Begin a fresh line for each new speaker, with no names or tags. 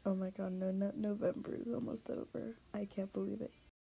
Oh my god, no, November is almost over. I can't believe it.